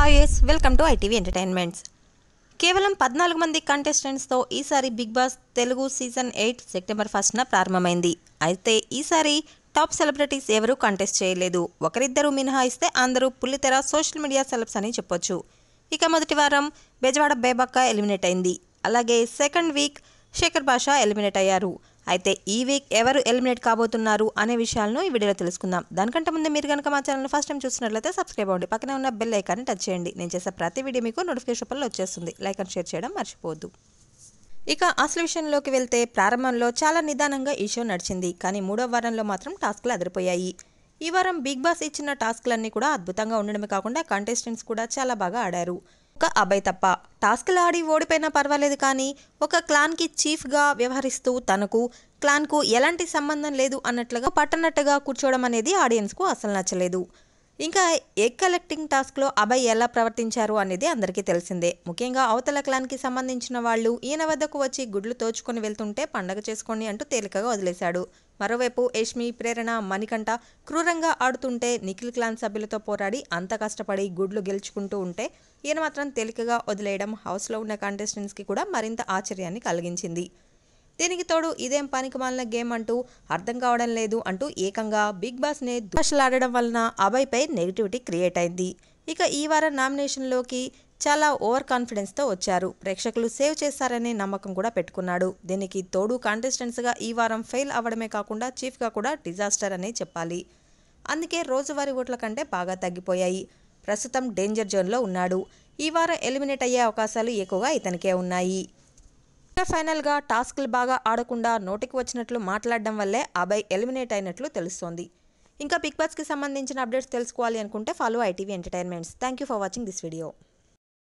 Hi ఎస్ welcome to ITV entertainments. కేవలం 14 మంది కంటెస్టెంట్స్తో ఈసారి Bigg Boss Telugu season 8 September 1న ప్రారంభమైంది. అయితే ఈసారి టాప్ సెలబ్రిటీస్ ఎవరూ కంటెస్ట్ చేయలేదు. ఒకరిద్దరు మినహాయిస్తే అందరూ పుల్లితెర సోషల్ మీడియా సెలబ్స్ అని చెప్పొచ్చు. ఇక మొదటి వారం బెజవాడ బేబక్క ఎలిమినేట్ అయింది. అలాగే సెకండ్ వీక్ శేఖర్ భాషా ఎలిమినేట్ అయ్యారు. అయితే ఈ వీక్ ఎవరు ఎలిమినేట్ కాబోతున్నారు అనే విషయాలను ఈ వీడియోలో తెలుసుకుందాం. దానికంటే ముందు మీరు కనుక మా ఛానల్ ఫస్ట్ టైం చూసినట్లయితే సబ్స్క్రైబ్ అవ్వండి. పక్కనే ఉన్న బెల్ ఐకాన్ని టచ్ చేయండి. నేను చేసే ప్రతి వీడియో మీకు నోటిఫికేషన్ రూపంలో వచ్చేస్తుంది. లైక్ అండ్ షేర్ చేయడం మర్చిపోవద్దు. ఇక అసలు విషయంలోకి వెళ్తే ప్రారంభంలో చాలా నిదానంగా ఈ షో నడిచింది. కానీ మూడో వారంలో మాత్రం టాస్క్లు అదిరిపోయాయి. ఈ వారం బిగ్ బాస్ ఇచ్చిన టాస్క్లన్నీ కూడా అద్భుతంగా ఉండడమే కాకుండా కంటెస్టెంట్స్ కూడా చాలా బాగా ఆడారు. ఒక అబ్బాయి తప్ప టాస్క్లు ఆడి ఓడిపోయినా పర్వాలేదు, కానీ ఒక క్లాన్కి చీఫ్గా వ్యవహరిస్తూ తనకు క్లాన్కు ఎలాంటి సంబంధం లేదు అన్నట్లుగా పట్టనట్టుగా కూర్చోవడం అనేది ఆడియన్స్కు అసలు నచ్చలేదు. ఇంకా ఎగ్ కలెక్టింగ్ టాస్క్లో అబ్బాయి ఎలా ప్రవర్తించారు అనేది అందరికీ తెలిసిందే. ముఖ్యంగా అవతల క్లాన్కి సంబంధించిన వాళ్ళు ఈయన వద్దకు వచ్చి గుడ్లు తోచుకొని వెళ్తుంటే పండగ చేసుకోండి అంటూ తేలికగా వదిలేశాడు. మరోవైపు యష్మి, ప్రేరణ, మణికంఠ క్రూరంగా ఆడుతుంటే నిఖిల్ క్లాన్ సభ్యులతో పోరాడి అంత కష్టపడి గుడ్లు గెలుచుకుంటూ ఉంటే ఈయన మాత్రం తేలికగా వదిలేయడం హౌస్లో ఉన్న కంటెస్టెంట్స్కి కూడా మరింత ఆశ్చర్యాన్ని కలిగించింది. దీనికి తోడు ఇదేం పనికిమాలిన గేమ్ అంటూ అర్థం కావడం లేదు అంటూ ఏకంగా బిగ్ బాస్నే దూషలాడడం వలన అభయ్పై నెగిటివిటీ క్రియేట్ అయింది. ఇక ఈ వారం నామినేషన్లోకి చాలా ఓవర్ కాన్ఫిడెన్స్తో వచ్చారు. ప్రేక్షకులు సేవ్ చేస్తారనే నమ్మకం కూడా పెట్టుకున్నాడు. దీనికి తోడు కంటెస్టెంట్స్గా ఈ వారం ఫెయిల్ అవ్వడమే కాకుండా చీఫ్గా కూడా డిజాస్టర్ అనే చెప్పాలి. అందుకే రోజువారీ ఓట్ల కంటే బాగా తగ్గిపోయాయి. ప్రస్తుతం డేంజర్ జోన్లో ఉన్నాడు. ఈ వారం ఎలిమినేట్ అయ్యే అవకాశాలు ఎక్కువగా ఇతనికే ఉన్నాయి. ఫైనల్గా టాస్క్లు బాగా ఆడకుండా నోటికి వచ్చినట్లు మాట్లాడడం వల్లే అభయ్ ఎలిమినేట్ అయినట్లు తెలుస్తోంది. ఇంకా బిగ్ బాస్కి సంబంధించిన అప్డేట్స్ తెలుసుకోవాలి అనుకుంటే follow ITV entertainments. Thank you for watching this video.